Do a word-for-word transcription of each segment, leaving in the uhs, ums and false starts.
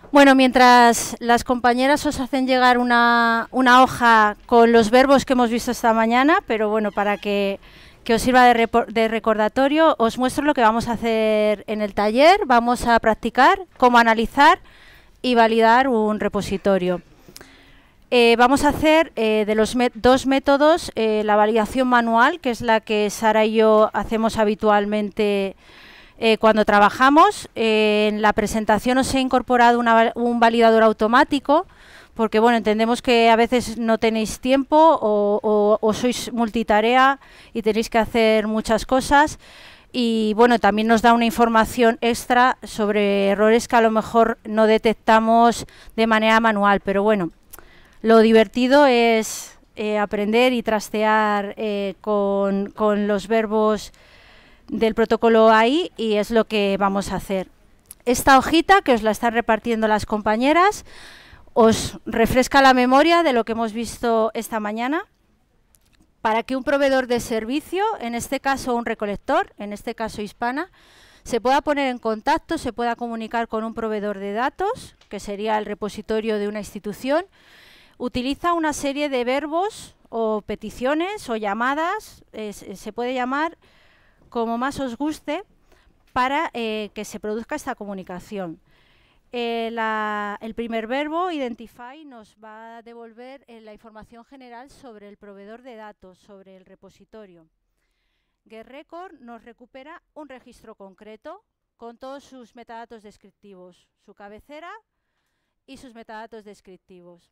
Bueno, mientras las compañeras os hacen llegar una, una hoja con los verbos que hemos visto esta mañana, pero bueno, para que, que os sirva de, de recordatorio, os muestro lo que vamos a hacer en el taller. Vamos a practicar cómo analizar y validar un repositorio. Eh, vamos a hacer eh, de los met- dos métodos eh, la validación manual, que es la que Sara y yo hacemos habitualmente eh, cuando trabajamos. Eh, en la presentación os he incorporado una, un validador automático, porque bueno, entendemos que a veces no tenéis tiempo o, o, o sois multitarea y tenéis que hacer muchas cosas. Y bueno, también nos da una información extra sobre errores que a lo mejor no detectamos de manera manual, pero bueno. Lo divertido es eh, aprender y trastear eh, con, con los verbos del protocolo A I, y es lo que vamos a hacer. Esta hojita, que os la están repartiendo las compañeras, os refresca la memoria de lo que hemos visto esta mañana. Para que un proveedor de servicio, en este caso un recolector, en este caso Hispana, se pueda poner en contacto, se pueda comunicar con un proveedor de datos, que sería el repositorio de una institución, utiliza una serie de verbos o peticiones o llamadas, eh, se puede llamar como más os guste, para eh, que se produzca esta comunicación. Eh, la, el primer verbo, identify, nos va a devolver eh, la información general sobre el proveedor de datos, sobre el repositorio. getRecord nos recupera un registro concreto con todos sus metadatos descriptivos, su cabecera y sus metadatos descriptivos.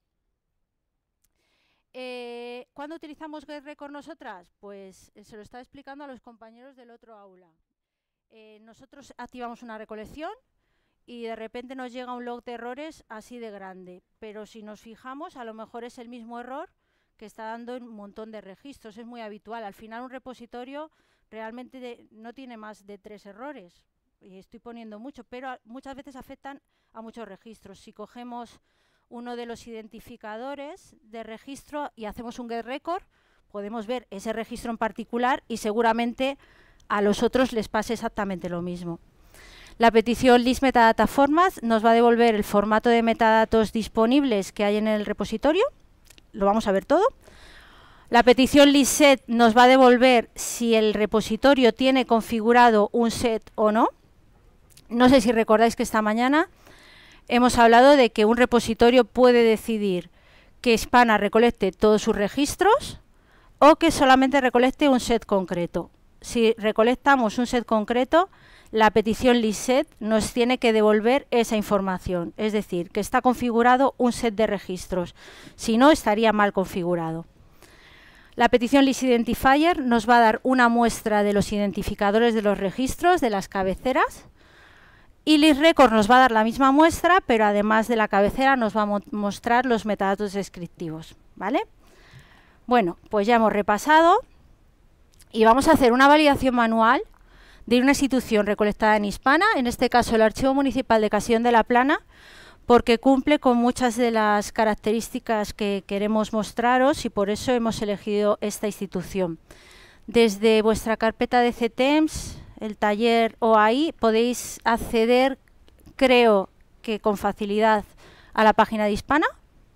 Eh, ¿Cuándo utilizamos getRecord nosotras? Pues eh, se lo estaba explicando a los compañeros del otro aula. Eh, nosotros activamos una recolección y de repente nos llega un log de errores así de grande, pero si nos fijamos, a lo mejor es el mismo error que está dando en un montón de registros. Es muy habitual. Al final un repositorio realmente de, no tiene más de tres errores, y estoy poniendo mucho, pero a, muchas veces afectan a muchos registros. Si cogemos uno de los identificadores de registro y hacemos un getRecord, podemos ver ese registro en particular y seguramente a los otros les pase exactamente lo mismo. La petición list metadata format nos va a devolver el formato de metadatos disponibles que hay en el repositorio. Lo vamos a ver todo. La petición list set nos va a devolver si el repositorio tiene configurado un set o no. No sé si recordáis que esta mañana hemos hablado de que un repositorio puede decidir que Hispana recolecte todos sus registros o que solamente recolecte un set concreto. Si recolectamos un set concreto, la petición listSet nos tiene que devolver esa información, es decir, que está configurado un set de registros. Si no, estaría mal configurado. La petición listIdentifier nos va a dar una muestra de los identificadores de los registros, de las cabeceras. Y listRecord nos va a dar la misma muestra, pero además de la cabecera nos va a mo mostrar los metadatos descriptivos, ¿vale? Bueno, pues ya hemos repasado y vamos a hacer una validación manual de una institución recolectada en Hispana, en este caso el Archivo Municipal de Castellón de la Plana, porque cumple con muchas de las características que queremos mostraros y por eso hemos elegido esta institución. Desde vuestra carpeta de C T E M S, el taller O A I, podéis acceder, creo que con facilidad, a la página de Hispana.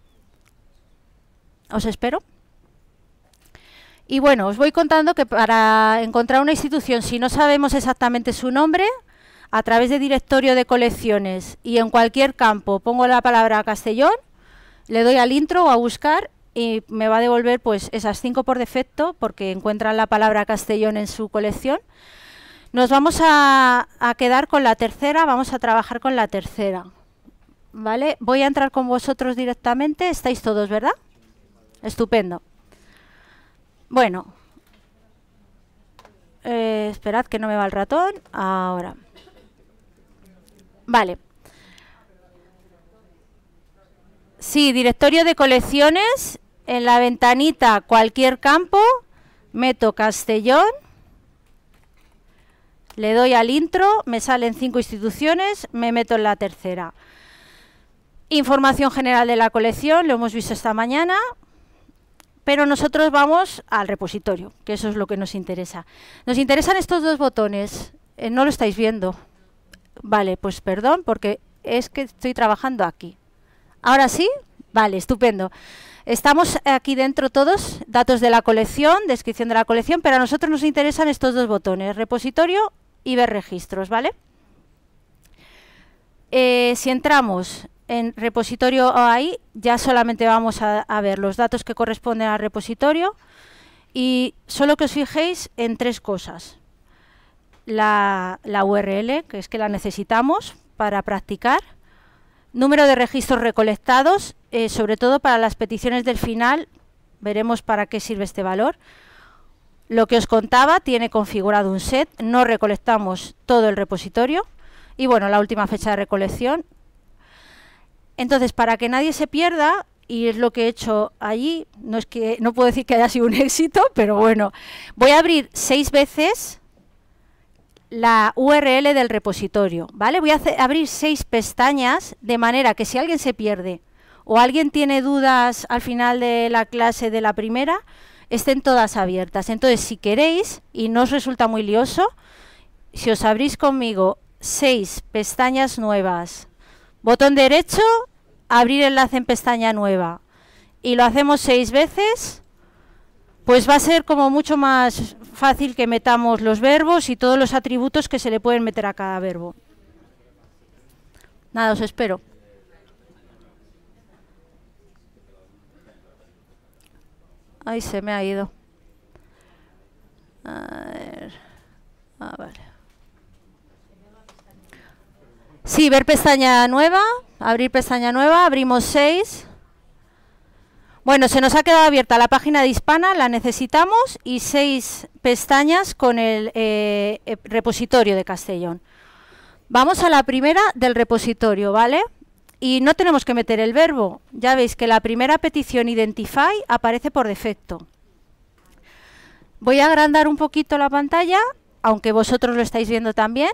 Os espero. Y bueno, os voy contando que para encontrar una institución, si no sabemos exactamente su nombre, a través de directorio de colecciones y en cualquier campo pongo la palabra Castellón, le doy al intro o a buscar y me va a devolver pues esas cinco por defecto porque encuentran la palabra Castellón en su colección. Nos vamos a, a quedar con la tercera, vamos a trabajar con la tercera, ¿vale? Voy a entrar con vosotros directamente, estáis todos, ¿verdad? Estupendo. Bueno, eh, esperad que no me va el ratón, ahora. Vale. Sí, directorio de colecciones, en la ventanita cualquier campo, meto Castellón. Le doy al intro, me salen cinco instituciones, me meto en la tercera. Información general de la colección, lo hemos visto esta mañana, pero nosotros vamos al repositorio, que eso es lo que nos interesa. Nos interesan estos dos botones, eh, no lo estáis viendo. Vale, pues perdón, porque es que estoy trabajando aquí. ¿Ahora sí? Vale, estupendo. Estamos aquí dentro todos, datos de la colección, descripción de la colección, pero a nosotros nos interesan estos dos botones, repositorio y ver registros, ¿vale? Eh, si entramos en repositorio ahí, ya solamente vamos a, a ver los datos que corresponden al repositorio y solo que os fijéis en tres cosas. La, la U R L, que es que la necesitamos para practicar, número de registros recolectados, eh, sobre todo para las peticiones del final, veremos para qué sirve este valor. Lo que os contaba, tiene configurado un set, no recolectamos todo el repositorio. Y bueno, la última fecha de recolección. Entonces, para que nadie se pierda, y es lo que he hecho allí, no es que no puedo decir que haya sido un éxito, pero bueno, voy a abrir seis veces la U R L del repositorio, ¿vale? Voy a hacer, abrir seis pestañas, de manera que si alguien se pierde o alguien tiene dudas al final de la clase de la primera, estén todas abiertas. Entonces, si queréis, y no os resulta muy lioso, si os abrís conmigo seis pestañas nuevas, botón derecho, abrir enlace en pestaña nueva, y lo hacemos seis veces, pues va a ser como mucho más fácil que metamos los verbos y todos los atributos que se le pueden meter a cada verbo. Nada, os espero. Ahí se me ha ido. A ver. Ah, vale. Sí, ver pestaña nueva, abrir pestaña nueva, abrimos seis. Bueno, se nos ha quedado abierta la página de Hispana, la necesitamos, y seis pestañas con el eh, eh, repositorio de Castellón. Vamos a la primera del repositorio, ¿vale? Y no tenemos que meter el verbo. Ya veis que la primera petición Identify aparece por defecto. Voy a agrandar un poquito la pantalla, aunque vosotros lo estáis viendo también.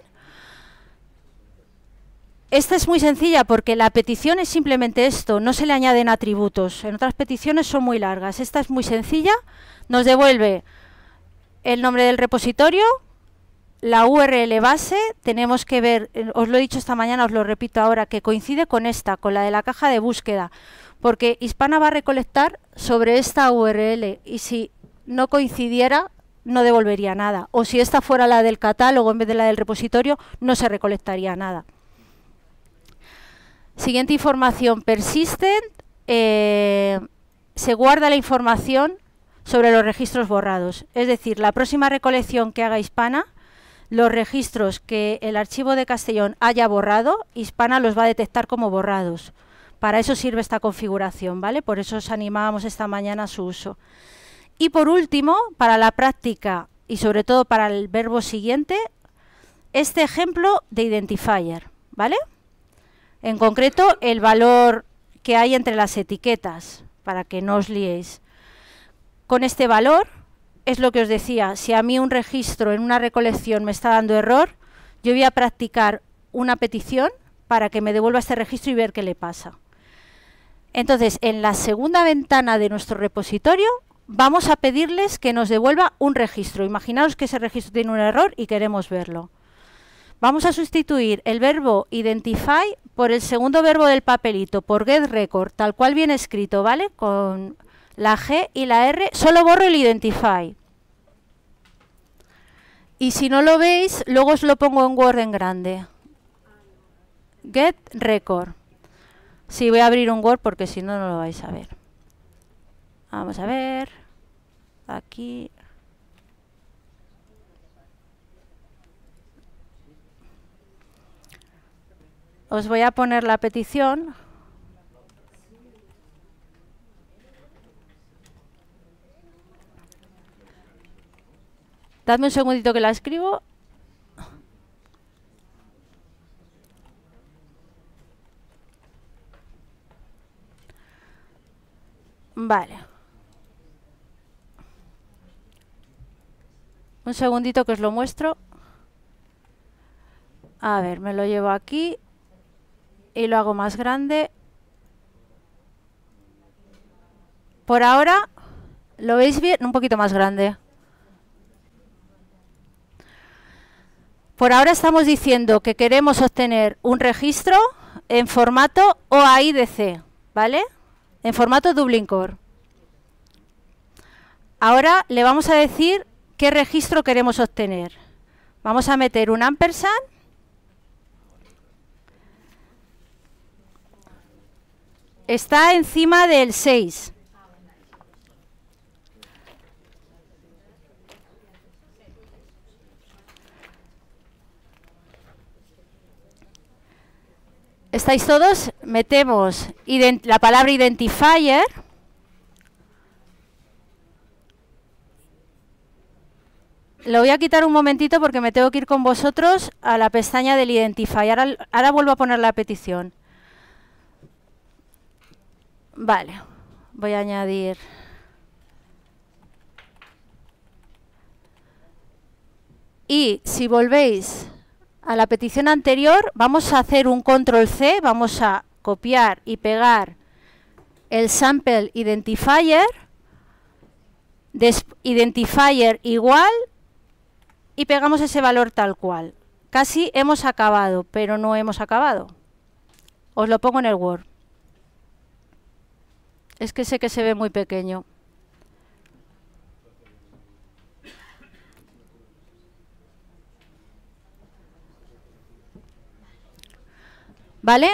Esta es muy sencilla porque la petición es simplemente esto, no se le añaden atributos. En otras peticiones son muy largas. Esta es muy sencilla, nos devuelve el nombre del repositorio, la U R L base, tenemos que ver, eh, os lo he dicho esta mañana, os lo repito ahora, que coincide con esta, con la de la caja de búsqueda, porque Hispana va a recolectar sobre esta U R L y si no coincidiera no devolvería nada. O si esta fuera la del catálogo en vez de la del repositorio, no se recolectaría nada. Siguiente información, persistent, eh, se guarda la información sobre los registros borrados. Es decir, la próxima recolección que haga Hispana, los registros que el archivo de Castellón haya borrado, Hispana los va a detectar como borrados. Para eso sirve esta configuración, ¿vale? Por eso os animábamos esta mañana a su uso. Y por último, para la práctica y sobre todo para el verbo siguiente, este ejemplo de identifier, ¿vale? En concreto, el valor que hay entre las etiquetas, para que no os liéis. Con este valor, es lo que os decía, si a mí un registro en una recolección me está dando error, yo voy a practicar una petición para que me devuelva este registro y ver qué le pasa. Entonces, en la segunda ventana de nuestro repositorio, vamos a pedirles que nos devuelva un registro. Imaginaos que ese registro tiene un error y queremos verlo. Vamos a sustituir el verbo identify por el segundo verbo del papelito, por getRecord, tal cual viene escrito, ¿vale? Con la G y la R, solo borro el identify. Y si no lo veis, luego os lo pongo en Word en grande. getRecord. Sí, voy a abrir un Word porque si no, no lo vais a ver. Vamos a ver. Aquí. Os voy a poner la petición. Dadme un segundito que la escribo. Vale. Un segundito que os lo muestro. A ver, me lo llevo aquí. Y lo hago más grande. Por ahora, ¿lo veis bien? Un poquito más grande. Por ahora estamos diciendo que queremos obtener un registro en formato O A I D C, ¿vale? En formato Dublin Core. Ahora le vamos a decir qué registro queremos obtener. Vamos a meter un ampersand. Está encima del seis. ¿Estáis todos? Metemos la palabra identifier. Lo voy a quitar un momentito porque me tengo que ir con vosotros a la pestaña del identifier. Ahora, ahora vuelvo a poner la petición. Vale, voy a añadir. Y si volvéis a la petición anterior, vamos a hacer un control C, vamos a copiar y pegar el sample identifier, identifier igual, y pegamos ese valor tal cual. Casi hemos acabado, pero no hemos acabado. Os lo pongo en el Word. Es que sé que se ve muy pequeño. ¿Vale?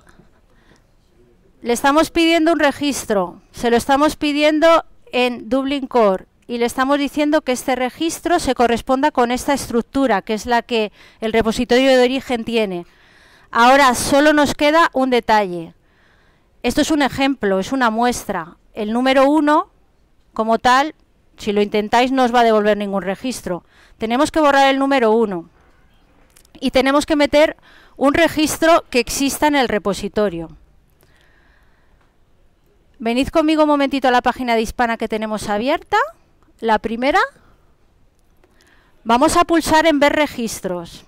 Le estamos pidiendo un registro. Se lo estamos pidiendo en Dublin Core. Y le estamos diciendo que este registro se corresponda con esta estructura, que es la que el repositorio de origen tiene. Ahora solo nos queda un detalle. Esto es un ejemplo, es una muestra. El número uno, como tal, si lo intentáis no os va a devolver ningún registro. Tenemos que borrar el número uno. Y tenemos que meter un registro que exista en el repositorio. Venid conmigo un momentito a la página de Hispana que tenemos abierta. La primera, vamos a pulsar en ver registros.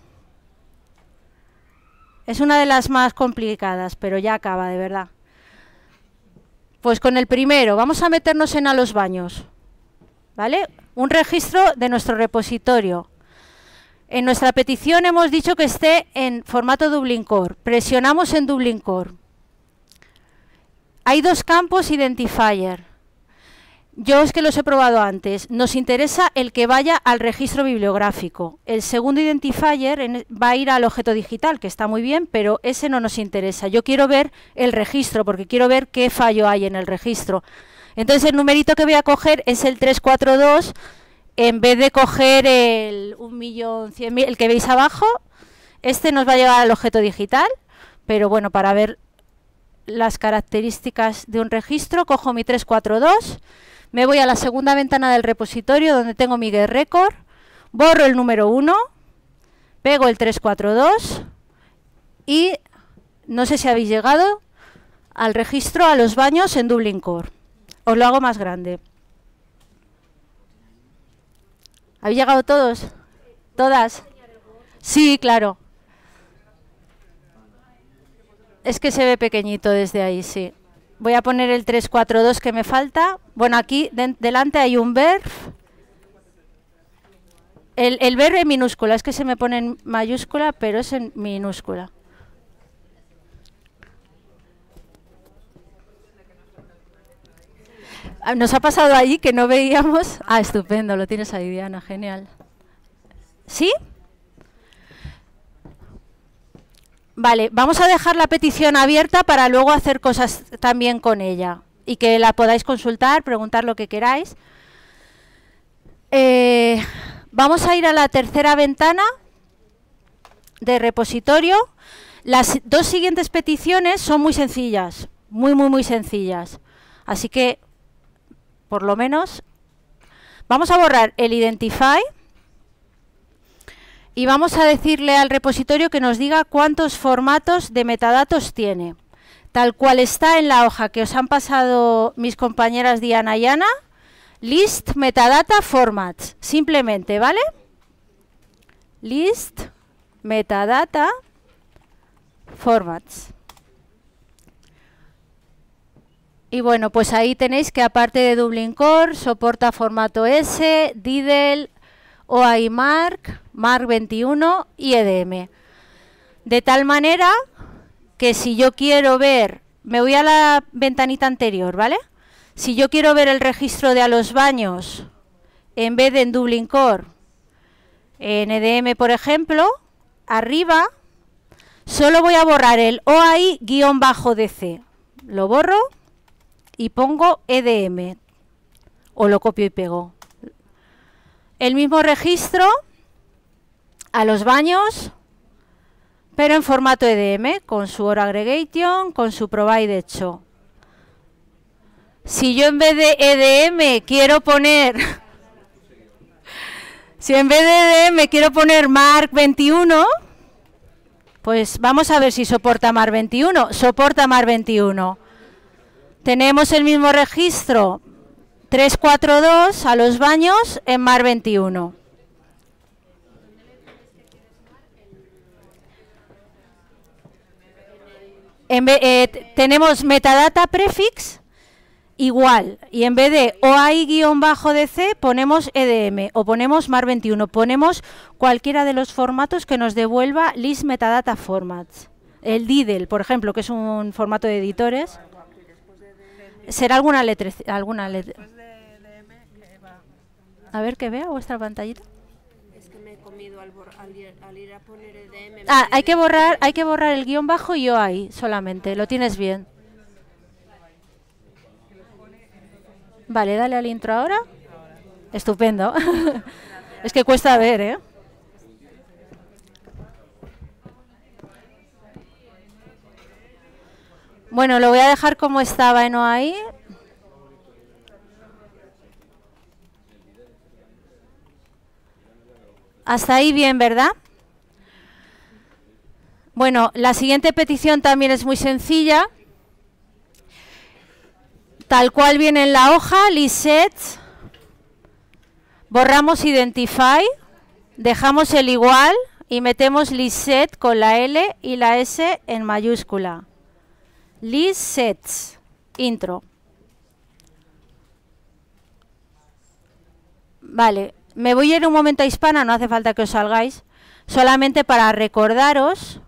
Es una de las más complicadas, pero ya acaba, de verdad. Pues con el primero, vamos a meternos en a los baños. ¿Vale? Un registro de nuestro repositorio. En nuestra petición hemos dicho que esté en formato Dublin Core. Presionamos en Dublin Core. Hay dos campos identifier. Yo es que los he probado antes. Nos interesa el que vaya al registro bibliográfico. El segundo identifier en, va a ir al objeto digital, que está muy bien, pero ese no nos interesa. Yo quiero ver el registro, porque quiero ver qué fallo hay en el registro. Entonces el numerito que voy a coger es el tres cuatro dos, en vez de coger el un millón cien mil, el que veis abajo. Este nos va a llevar al objeto digital, pero bueno, para ver las características de un registro, cojo mi tres cuatro dos. Me voy a la segunda ventana del repositorio donde tengo mi get record, borro el número uno, pego el tres cuatro dos y no sé si habéis llegado al registro a los baños en Dublin Core. Os lo hago más grande. ¿Habéis llegado todos? ¿Todas? Sí, claro. Es que se ve pequeñito desde ahí, sí. Voy a poner el tres cuatro dos que me falta. Bueno, aquí de, delante hay un verb. El, el verb en minúscula, es que se me pone en mayúscula, pero es en minúscula. Nos ha pasado allí que no veíamos... Ah, estupendo, lo tienes ahí, Diana, genial. ¿Sí? Vale, vamos a dejar la petición abierta para luego hacer cosas también con ella y que la podáis consultar, preguntar lo que queráis. Eh, vamos a ir a la tercera ventana de repositorio. Las dos siguientes peticiones son muy sencillas, muy, muy, muy sencillas. Así que, por lo menos, vamos a borrar el identify. Y vamos a decirle al repositorio que nos diga cuántos formatos de metadatos tiene. Tal cual está en la hoja que os han pasado mis compañeras Diana y Ana, list metadata formats, simplemente, ¿vale? List metadata formats. Y bueno, pues ahí tenéis que aparte de Dublin Core, soporta formato S, D I D L, O A I Mark, Mark veintiuno y E D M. De tal manera que si yo quiero ver, me voy a la ventanita anterior, ¿vale? Si yo quiero ver el registro de a los baños, en vez de en Dublin Core, en E D M, por ejemplo, arriba, solo voy a borrar el O A I-D C. Lo borro y pongo E D M. O lo copio y pego. El mismo registro a los baños, pero en formato E D M, con su O R Aggregation, con su Provide Show. Si yo en vez de E D M quiero poner, si en vez de E D M quiero poner Mark veintiuno, pues vamos a ver si soporta Mark veintiuno. Soporta Mark veintiuno. Tenemos el mismo registro trescientos cuarenta y dos a los baños en Mark veintiuno. En vez, eh, tenemos metadata prefix igual, y en vez de O A I-D C ponemos E D M o ponemos Mark veintiuno. Ponemos cualquiera de los formatos que nos devuelva list metadata formats. El D I D L, por ejemplo, que es un formato de editores. Será alguna letra. Alguna letra. A ver que vea vuestra pantallita. Es que me he comido al, al, ir, al ir a poner E D M. Ah, hay que borrar, hay que borrar el guión bajo y O A I solamente. Lo tienes bien. Vale, dale al intro ahora. Estupendo. Es que cuesta ver, ¿eh? Bueno, lo voy a dejar como estaba en O A I. Hasta ahí bien, ¿verdad? Bueno, la siguiente petición también es muy sencilla. Tal cual viene en la hoja, list set, borramos identify, dejamos el igual y metemos list set con la L y la S en mayúscula. List sets, intro. Vale, me voy a ir un momento a Hispana, no hace falta que os salgáis, solamente para recordaros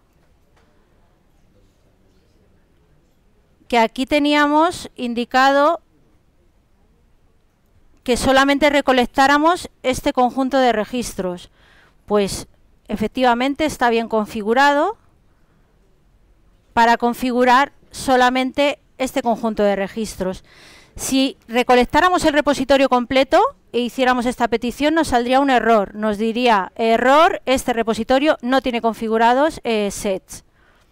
que aquí teníamos indicado que solamente recolectáramos este conjunto de registros. Pues efectivamente está bien configurado para configurar solamente este conjunto de registros. Si recolectáramos el repositorio completo e hiciéramos esta petición, nos saldría un error. Nos diría, error, este repositorio no tiene configurados eh, sets.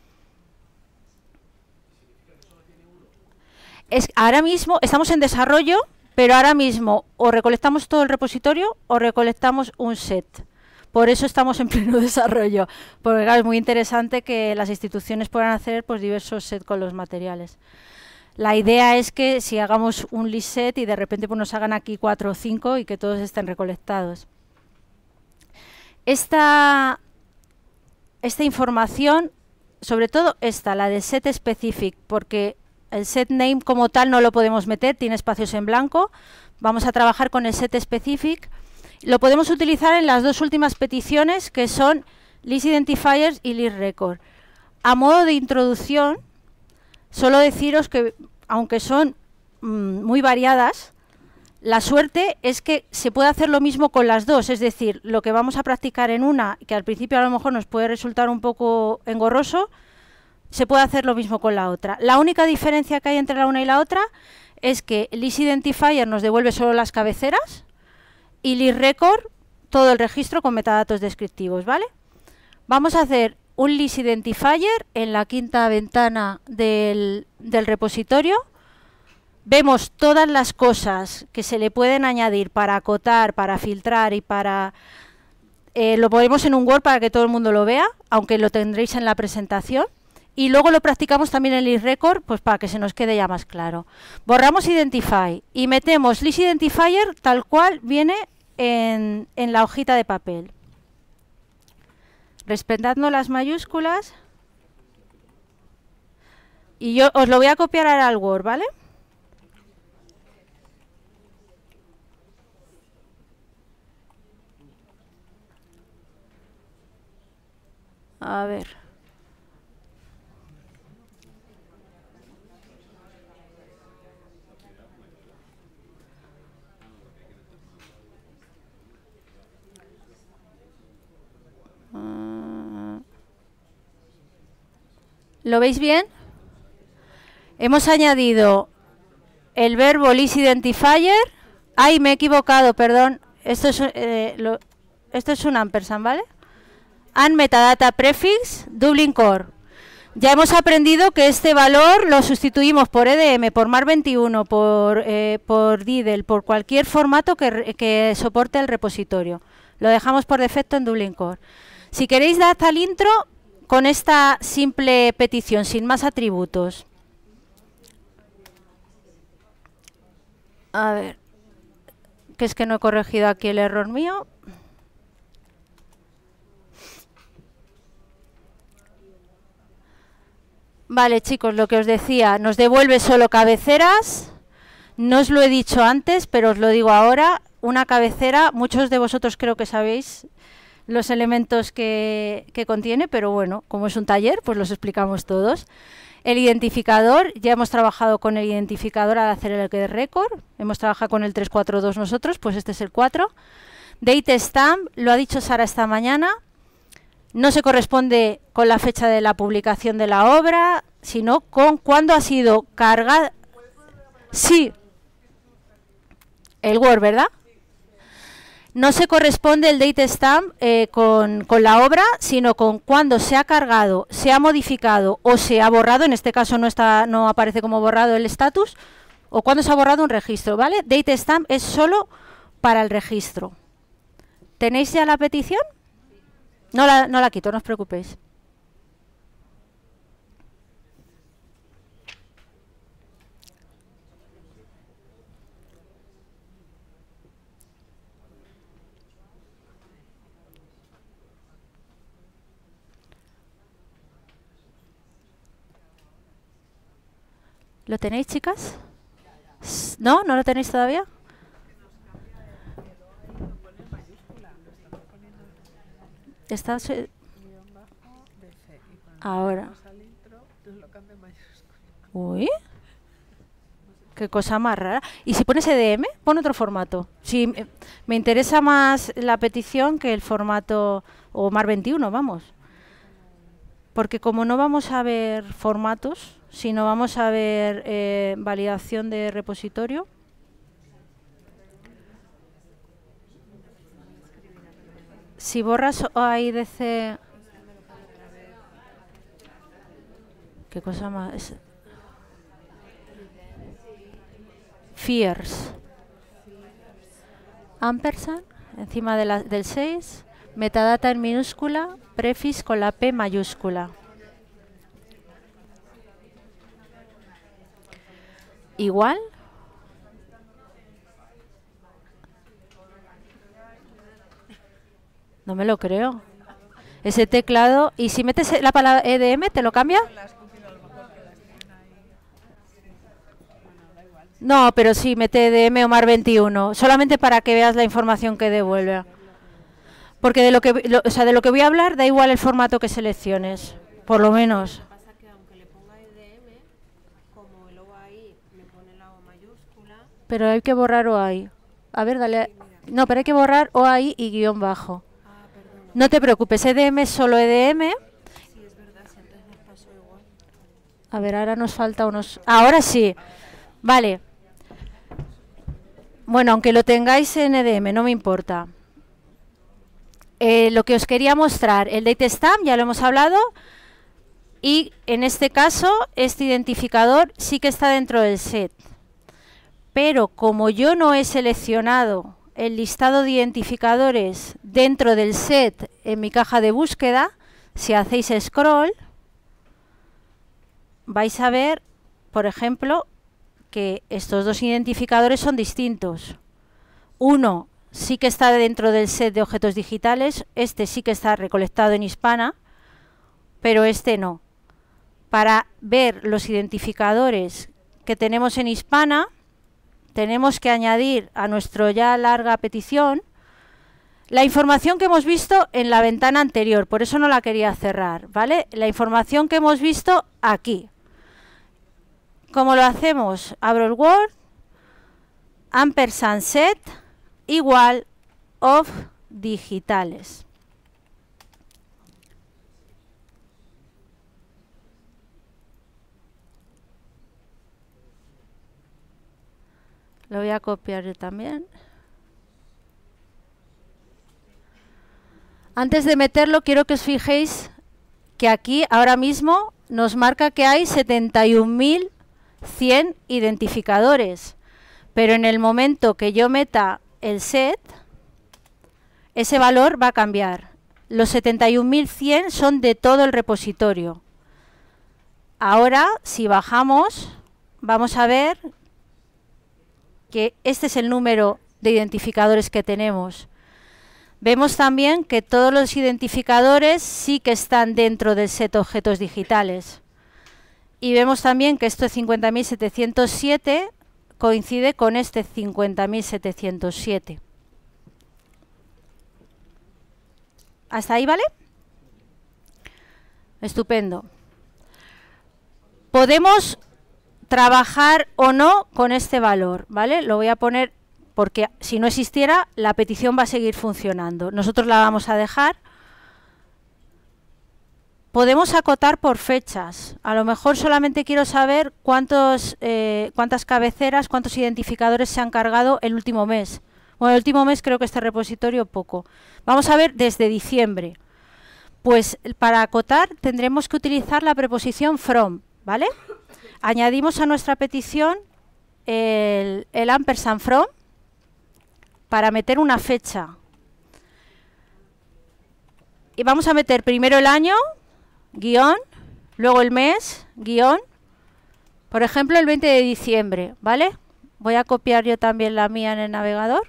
Es, ahora mismo estamos en desarrollo, pero ahora mismo o recolectamos todo el repositorio o recolectamos un set. Por eso estamos en pleno desarrollo, porque claro, es muy interesante que las instituciones puedan hacer pues, diversos sets con los materiales. La idea es que si hagamos un list set y de repente pues, nos hagan aquí cuatro o cinco y que todos estén recolectados. Esta, esta información, sobre todo esta, la de set specific, porque el set name como tal no lo podemos meter, tiene espacios en blanco. Vamos a trabajar con el set specific. Lo podemos utilizar en las dos últimas peticiones, que son list identifiers y list record. A modo de introducción, solo deciros que, aunque son mmm, muy variadas, la suerte es que se puede hacer lo mismo con las dos. Es decir, lo que vamos a practicar en una, que al principio a lo mejor nos puede resultar un poco engorroso, se puede hacer lo mismo con la otra. La única diferencia que hay entre la una y la otra es que list identifier nos devuelve solo las cabeceras y list record todo el registro con metadatos descriptivos, ¿vale? Vamos a hacer un list identifier en la quinta ventana del, del repositorio. Vemos todas las cosas que se le pueden añadir para acotar, para filtrar y para... Eh, lo ponemos en un Word para que todo el mundo lo vea, aunque lo tendréis en la presentación. Y luego lo practicamos también en list record, pues para que se nos quede ya más claro. Borramos identify y metemos list identifier tal cual viene en, en la hojita de papel. Respetando las mayúsculas. Y yo os lo voy a copiar ahora al Word, ¿vale? A ver. ¿Lo veis bien? Hemos añadido el verbo list identifier. Ay, me he equivocado, perdón. Esto es, eh, lo, esto es un ampersand, ¿vale? And metadata prefix Dublin Core. Ya hemos aprendido que este valor lo sustituimos por E D M, por mar veintiuno, por, eh, por D I D L, por cualquier formato que, que soporte el repositorio. Lo dejamos por defecto en Dublin Core. Si queréis, dad al intro con esta simple petición, sin más atributos. A ver, que es que no he corregido aquí el error mío. Vale, chicos, lo que os decía, nos devuelve solo cabeceras. No os lo he dicho antes, pero os lo digo ahora. Una cabecera, muchos de vosotros creo que sabéis los elementos que, que contiene, pero bueno, como es un taller, pues los explicamos todos. El identificador, ya hemos trabajado con el identificador al hacer el get record. Hemos trabajado con el tres cuatro dos nosotros, pues este es el cuatro. Date stamp, lo ha dicho Sara esta mañana. No se corresponde con la fecha de la publicación de la obra, sino con cuándo ha sido cargada. Sí, el Word, ¿verdad? No se corresponde el date stamp eh, con, con la obra, sino con cuándo se ha cargado, se ha modificado o se ha borrado. En este caso no, está, no aparece como borrado el status, o cuándo se ha borrado un registro, ¿vale? Date stamp es solo para el registro. ¿Tenéis ya la petición? No la, no la quito, no os preocupéis. ¿Lo tenéis, chicas? ¿No? ¿No lo tenéis todavía? Está ahora. Uy. Qué cosa más rara. ¿Y si pones E D M? Pon otro formato. Si me, me interesa más la petición que el formato o mar veintiuno, vamos. Porque como no vamos a ver formatos, sino vamos a ver eh, validación de repositorio. Si borras O A I D C... ¿Qué cosa más? Fears. Ampersand, encima de la, del seis. Metadata en minúscula, prefix con la P mayúscula. Igual. No me lo creo. Ese teclado. ¿Y si metes la palabra E D M, te lo cambia? No, pero sí, mete E D M o mar veintiuno. Solamente para que veas la información que devuelve. Porque de lo que, lo, o sea, de lo que voy a hablar, da igual el formato que selecciones. Por lo menos. Lo que pasa es que aunque le ponga E D M, como el O A I me pone la O mayúscula. Pero hay que borrar O A I. A ver, dale. No, pero hay que borrar O A I y guión bajo. No te preocupes, E D M es solo E D M. Sí, es verdad, si antes nos pasó igual. A ver, ahora nos falta unos... Ahora sí. Vale. Bueno, aunque lo tengáis en E D M, no me importa. Eh, lo que os quería mostrar, el date stamp, ya lo hemos hablado. Y en este caso, este identificador sí que está dentro del set. Pero como yo no he seleccionado el listado de identificadores dentro del set en mi caja de búsqueda, si hacéis scroll, vais a ver, por ejemplo, que estos dos identificadores son distintos. Uno sí que está dentro del set de objetos digitales, este sí que está recolectado en Hispana, pero este no. Para ver los identificadores que tenemos en Hispana, tenemos que añadir a nuestro ya larga petición la información que hemos visto en la ventana anterior, por eso no la quería cerrar, ¿vale? La información que hemos visto aquí. ¿Cómo lo hacemos? Abro el Word, ampersand set igual of digitales. Lo voy a copiar yo también. Antes de meterlo, quiero que os fijéis que aquí ahora mismo nos marca que hay setenta y un mil cien identificadores. Pero en el momento que yo meta el set, ese valor va a cambiar. Los setenta y un mil cien son de todo el repositorio. Ahora, si bajamos, vamos a ver que este es el número de identificadores que tenemos. Vemos también que todos los identificadores sí que están dentro del set objetos digitales. Y vemos también que este cincuenta mil setecientos siete coincide con este cincuenta mil setecientos siete. ¿Hasta ahí, vale? Estupendo. Podemos trabajar o no con este valor, ¿vale? Lo voy a poner porque si no existiera, la petición va a seguir funcionando. Nosotros la vamos a dejar. Podemos acotar por fechas. A lo mejor solamente quiero saber cuántos, eh, cuántas cabeceras, cuántos identificadores se han cargado el último mes. Bueno, el último mes creo que este repositorio poco. Vamos a ver desde diciembre. Pues para acotar tendremos que utilizar la preposición from, ¿vale? Añadimos a nuestra petición el, el ampersand from para meter una fecha. Y vamos a meter primero el año, guión, luego el mes, guión, por ejemplo el veinte de diciembre, ¿vale? Voy a copiar yo también la mía en el navegador.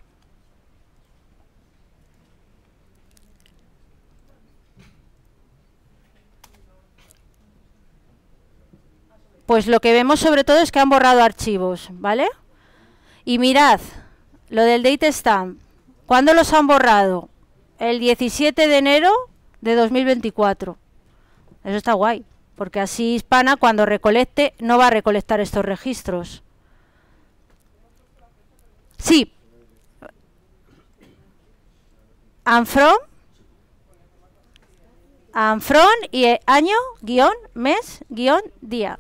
Pues lo que vemos sobre todo es que han borrado archivos, ¿vale? Y mirad, lo del date stamp, ¿cuándo los han borrado? El diecisiete de enero de dos mil veinticuatro. Eso está guay, porque así Hispana cuando recolecte no va a recolectar estos registros. Sí. And from, and from y eh, año, guión, mes, guión, día.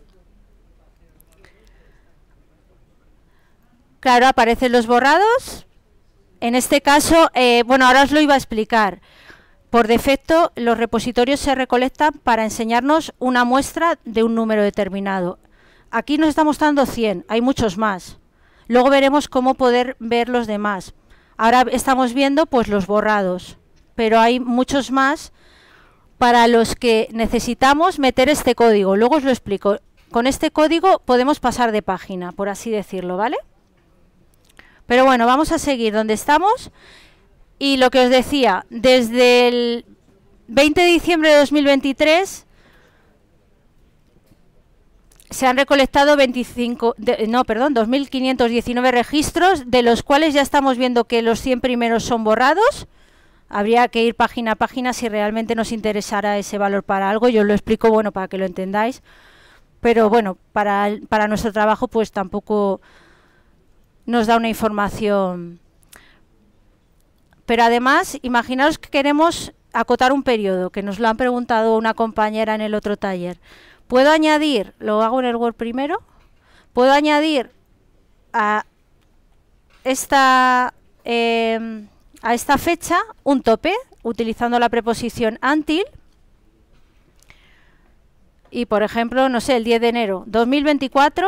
Claro, aparecen los borrados. En este caso, eh, bueno, ahora os lo iba a explicar. Por defecto, los repositorios se recolectan para enseñarnos una muestra de un número determinado. Aquí nos está mostrando cien, hay muchos más. Luego veremos cómo poder ver los demás. Ahora estamos viendo pues los borrados, pero hay muchos más para los que necesitamos meter este código. Luego os lo explico. Con este código podemos pasar de página, por así decirlo, ¿vale? Pero bueno, vamos a seguir donde estamos. Y lo que os decía, desde el veinte de diciembre de dos mil veintitrés se han recolectado veinticinco, de, no, perdón, dos mil quinientos diecinueve registros, de los cuales ya estamos viendo que los cien primeros son borrados. Habría que ir página a página si realmente nos interesara ese valor para algo. Yo lo explico, bueno, para que lo entendáis. Pero bueno, para, para nuestro trabajo pues tampoco nos da una información. Pero además, imaginaos que queremos acotar un periodo, que nos lo han preguntado una compañera en el otro taller. ¿Puedo añadir, lo hago en el Word primero, puedo añadir a esta, eh, a esta fecha un tope, utilizando la preposición until, y por ejemplo, no sé, el diez de enero dos mil veinticuatro,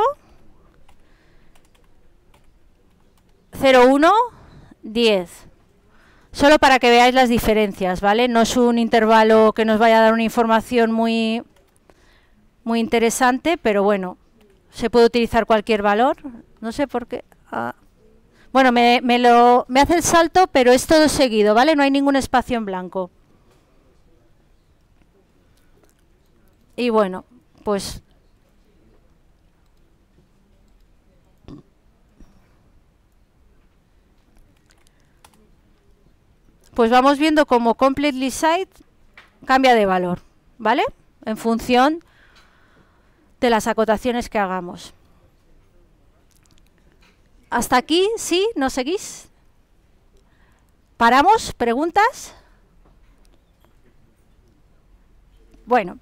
cero uno diez. Solo para que veáis las diferencias, ¿vale? No es un intervalo que nos vaya a dar una información muy, muy interesante, pero bueno, se puede utilizar cualquier valor. No sé por qué. Ah. Bueno, me, me, lo, me hace el salto, pero es todo seguido, ¿vale? No hay ningún espacio en blanco. Y bueno, pues pues vamos viendo cómo completely site cambia de valor, ¿vale? En función de las acotaciones que hagamos. ¿Hasta aquí? ¿Sí? ¿No seguís? ¿Paramos? ¿Preguntas? Bueno,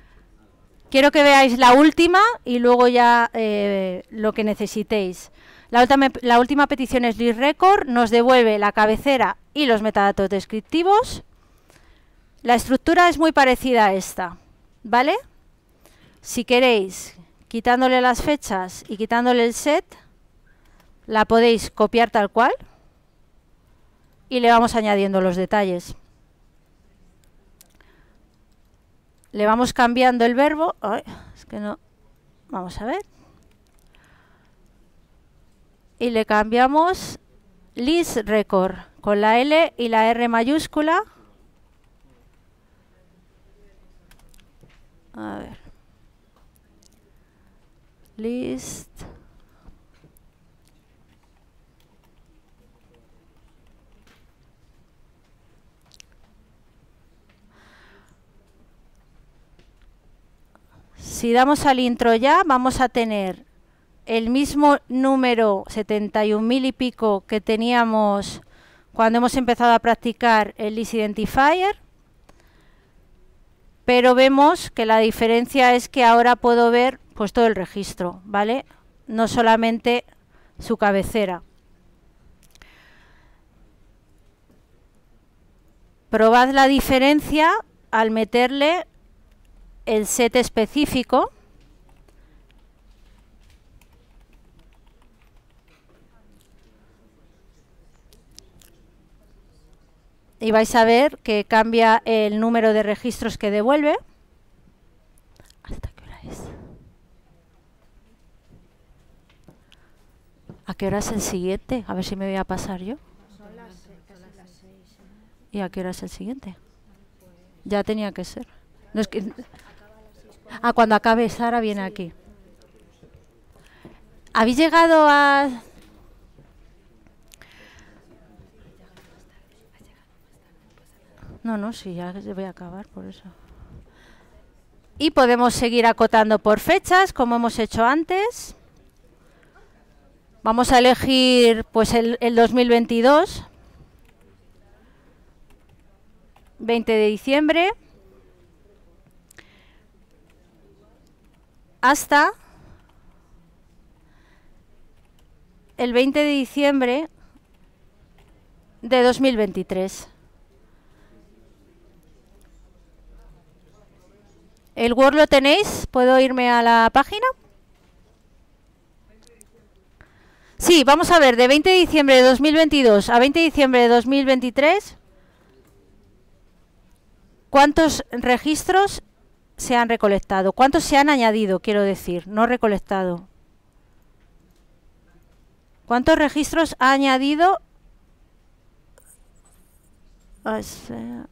quiero que veáis la última y luego ya eh, lo que necesitéis. La última, la última petición es list record, nos devuelve la cabecera y los metadatos descriptivos. La estructura es muy parecida a esta, ¿vale? Si queréis, quitándole las fechas y quitándole el set, la podéis copiar tal cual y le vamos añadiendo los detalles. Le vamos cambiando el verbo. Ay, es que no. Vamos a ver. Y le cambiamos list record con la L y la R mayúscula. A ver. List. Si damos al intro ya, vamos a tener el mismo número setenta y un mil y pico que teníamos cuando hemos empezado a practicar el list identifier, pero vemos que la diferencia es que ahora puedo ver pues todo el registro, ¿vale? No solamente su cabecera. Probad la diferencia al meterle el set específico. Y vais a ver que cambia el número de registros que devuelve. ¿Hasta qué hora es? ¿A qué hora es el siguiente? A ver si me voy a pasar yo. Son las se- casi las seis. ¿Y a qué hora es el siguiente? Ya tenía que ser. No es que... Ah, cuando acabe Sara viene aquí. ¿Habéis llegado a...? No, no, sí, ya voy a acabar por eso. Y podemos seguir acotando por fechas, como hemos hecho antes. Vamos a elegir pues el, el dos mil veintidós. veinte de diciembre. Hasta el veinte de diciembre de dos mil veintitrés. ¿El Word lo tenéis? ¿Puedo irme a la página? Sí, vamos a ver, de veinte de diciembre de dos mil veintidós a veinte de diciembre de dos mil veintitrés, ¿cuántos registros se han recolectado? ¿Cuántos se han añadido, quiero decir? No recolectado. ¿Cuántos registros ha añadido? Ah, espera.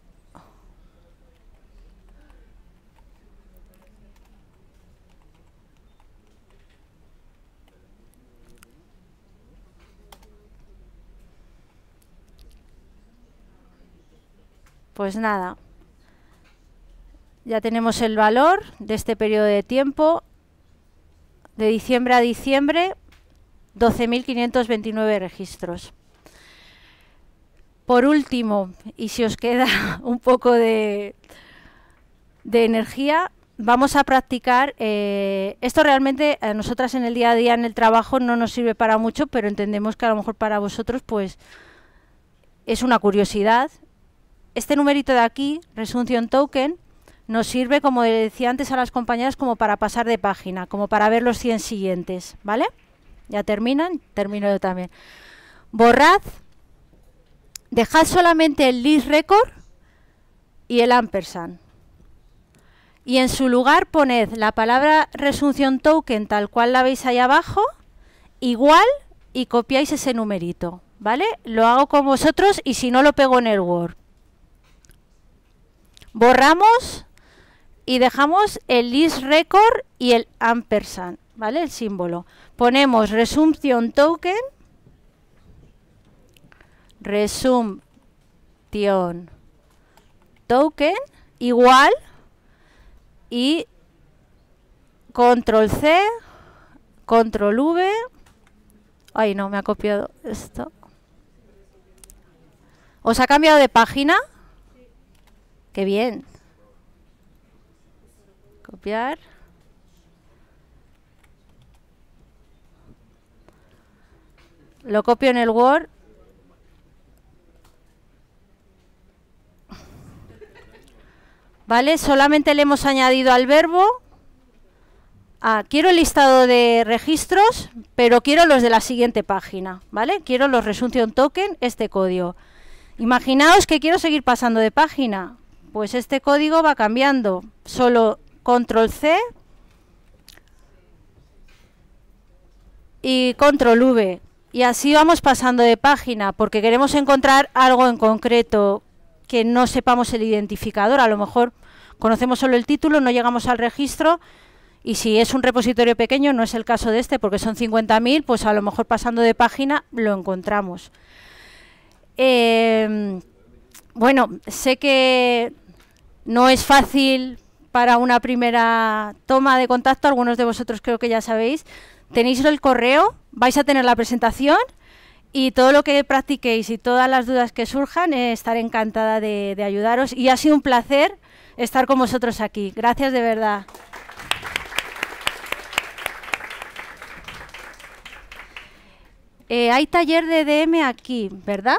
Pues nada. Ya tenemos el valor de este periodo de tiempo, de diciembre a diciembre, doce mil quinientos veintinueve registros. Por último, y si os queda un poco de, de energía, vamos a practicar. Eh, esto realmente a nosotras en el día a día, en el trabajo, no nos sirve para mucho, pero entendemos que a lo mejor para vosotros pues es una curiosidad. Este numerito de aquí, Resumption Token, nos sirve, como decía antes a las compañeras, como para pasar de página, como para ver los cien siguientes, ¿vale? Ya terminan, termino yo también. Borrad, dejad solamente el list record y el ampersand. Y en su lugar poned la palabra Resumption Token tal cual la veis ahí abajo, igual, y copiáis ese numerito, ¿vale? Lo hago con vosotros y si no lo pego en el Word. Borramos y dejamos el list record y el ampersand, ¿vale? El símbolo. Ponemos Resumption Token, Resumption Token, igual, y Control C, Control V. Ay, no, me ha copiado esto. ¿Os ha cambiado de página? ¡Qué bien! Copiar. Lo copio en el Word. ¿Vale? Solamente le hemos añadido al verbo. Ah, quiero el listado de registros, pero quiero los de la siguiente página, ¿vale? Quiero los resumption token, este código. Imaginaos que quiero seguir pasando de página. Pues este código va cambiando. Solo control ce y control ve. Y así vamos pasando de página, porque queremos encontrar algo en concreto que no sepamos el identificador. A lo mejor conocemos solo el título, no llegamos al registro. Y si es un repositorio pequeño, no es el caso de este, porque son cincuenta mil, pues a lo mejor pasando de página lo encontramos. Eh, bueno, sé que no es fácil para una primera toma de contacto, algunos de vosotros creo que ya sabéis. Tenéis el correo, vais a tener la presentación y todo lo que practiquéis y todas las dudas que surjan, eh, estaré encantada de, de ayudaros. Y ha sido un placer estar con vosotros aquí. Gracias de verdad. Eh, hay taller de D M aquí, ¿verdad?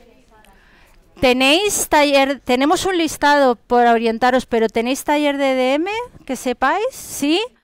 Tenéis taller, tenemos un listado por orientaros, pero ¿tenéis taller de D M que sepáis? ¿Sí?